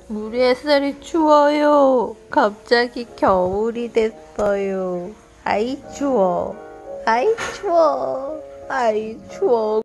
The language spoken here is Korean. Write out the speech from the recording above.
우리 햇살이 추워요. 갑자기 겨울이 됐어요. 아이 추워. 아이 추워. 아이 추워.